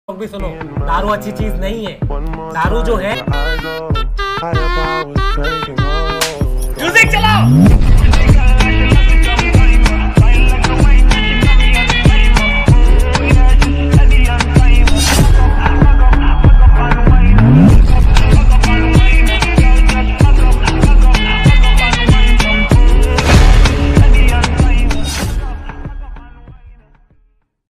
लोग भी सुनो, दारू अच्छी चीज नहीं है। दारू जो है